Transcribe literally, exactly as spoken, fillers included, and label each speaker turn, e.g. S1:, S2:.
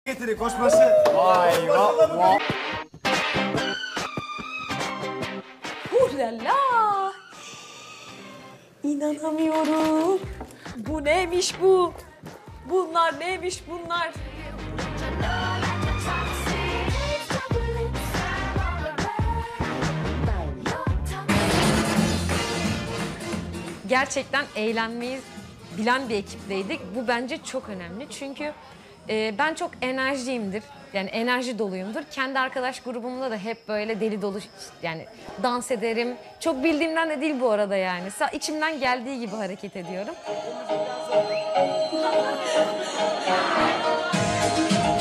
S1: Getiri koşması. Vay vay.
S2: Hulala! İnanamıyorum. Bu neymiş bu? Bunlar neymiş bunlar? Gerçekten eğlenmeyi bilen bir ekipteydik. Bu bence çok önemli. Çünkü e, ben çok enerjiyimdir. Yani enerji doluyumdur. Kendi arkadaş grubumda da hep böyle deli dolu yani dans ederim. Çok bildiğimden de değil bu arada yani. Sa- İçimden geldiği gibi hareket ediyorum.